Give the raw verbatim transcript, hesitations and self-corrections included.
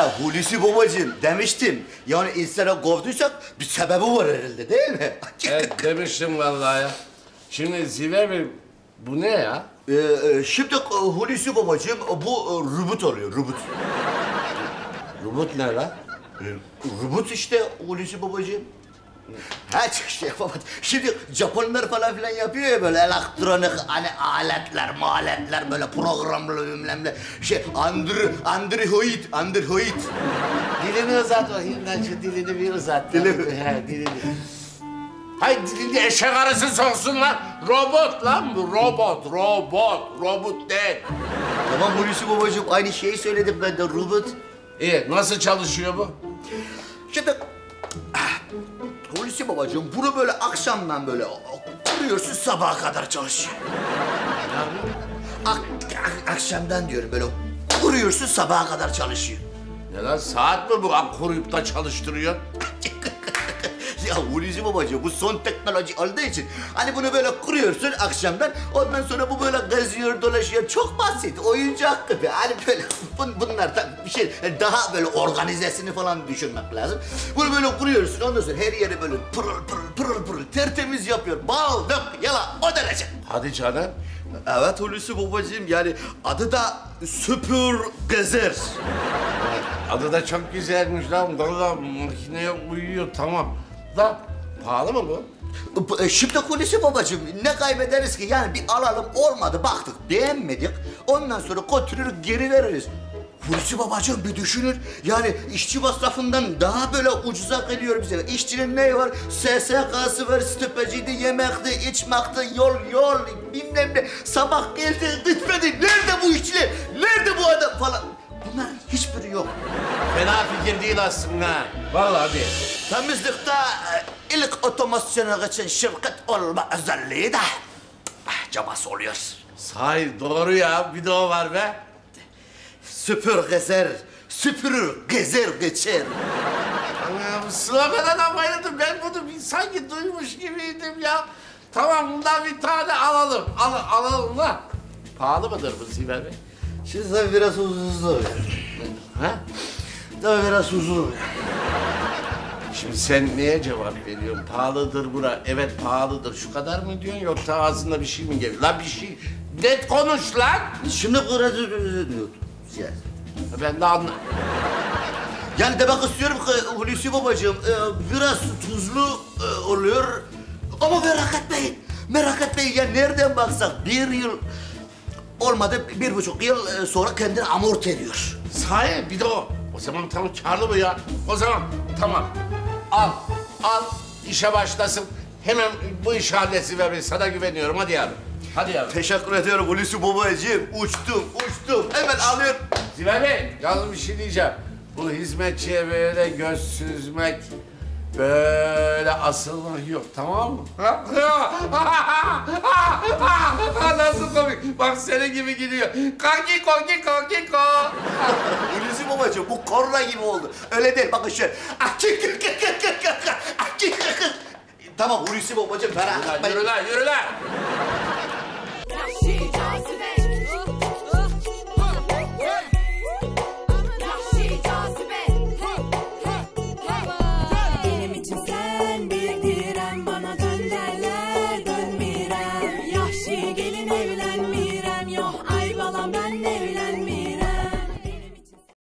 Ya Hulusi babacığım demiştim. Yani insana kovduysak bir sebebi var herhalde değil mi? Evet demiştim vallahi ya. Şimdi Ziver Bey bu ne ya? Ee, şimdi Hulusi babacığım bu robot oluyor robot. Robot ne lan? Robot işte Hulusi babacığım. Ha şey yapamadım. Şimdi Japonlar falan filan yapıyor ya böyle elektronik hani aletler, maletler böyle programlı bilmem ne. Şey Android, Android, Android. Dilini uzat bakayım lan şu dilini bir uzat. Dilimi? He dilini. Hay dilini eşek arısı soksun lan. Robot lan bu robot, robot, robot değil. Tamam Hulusi babacığım aynı şeyi söyledim ben de robot. İyi nasıl çalışıyor bu? Şimdi Hulusi babacığım bunu böyle akşamdan böyle kuruyorsun sabaha kadar çalışıyor. Ne yapıyor? Ak, ak- akşamdan diyorum böyle kuruyorsun sabaha kadar çalışıyor. Ne lan saat mi bu koruyup da çalıştırıyor? Ya Hulusi babacığım bu son teknoloji olduğu için hani bunu böyle kuruyorsun akşamdan ondan sonra bu böyle geziyor dolaşıyor çok basit oyuncak gibi hani böyle bun, bunlardan bir şey daha böyle organizesini falan düşünmek lazım. Bunu böyle kuruyorsun ondan sonra her yeri böyle pırıl pırıl pırıl pırıl tertemiz yapıyor bal dök yala o derece. Hadi canım. Evet Hulusi babacığım yani adı da Süpür Gezer. Adı da çok güzelmiş lan. Valla makineye uyuyor tamam. Da pahalı mı bu? Bu- e, Şimdi Hulusi babacığım ne kaybederiz ki? Yani bir alalım olmadı baktık beğenmedik. Ondan sonra götürür geri veririz. Hulusi babacığım bir düşünün. Yani işçi masrafından daha böyle ucuza geliyor bize. İşçinin neyi var? S S K'sı var, stipajıydı, yemekti, içmekti, yol yol bilmem ne. Sabah geldi gitmedi. Nerede bu işçiler? Nerede bu adam falan? Bunların hiçbiri yok. Fena fikir değil aslında. Vallahi değil. Temizlikte e, ilk otomasyona geçen şirket olma özelliği de eh, cabası oluyor. Sahi doğru ya. Bir de o var be. Süpür gezer, süpürür, gezer geçer. Ana, bu slogana da bayıldım. Ben bunu bir, sanki duymuş gibiydim ya. Tamam bundan bir tane alalım. Al, alalım lan. Pahalı mıdır bu Ziver Bey? Şimdi tabii biraz uzun Ha? Tabii biraz uzun Şimdi sen neye cevap veriyorsun? Pahalıdır bura. Evet pahalıdır. Şu kadar mı diyorsun yoksa ağzında bir şey mi geliyor? Lan bir şey. Net konuş lan. Şimdi biraz yani. Ben de anla. Yani demek istiyorum ki Hulusi babacığım e, biraz tuzlu e, oluyor. Ama merak etmeyin, merak etmeyin ya nereden baksak bir yıl olmadı bir buçuk yıl e, sonra kendini amorti ediyor. Sahi bir de o. O zaman tamam karlı bu ya. O zaman tamam. Al, al işe başlasın. Hemen bu işi halletsin ve ben sana güveniyorum. Hadi yavrum. Hadi yavrum. Teşekkür ediyorum Hulusi babacığım. Uçtum, uçtum. Hemen alıyorum. Ziver Bey, yalnız bir şey diyeceğim. Bu hizmetçiye böyle göz süzmek, böyle asılmak yok, tamam mı? Nasıl komik? Bak senin gibi gidiyor. Kanki konki konki ko. Hulusi babacığım bu korna gibi oldu. Öyle değil bakın şöyle. Tamam Hulusi babacığım merak etmeyin. Yürü lan, yürü lan.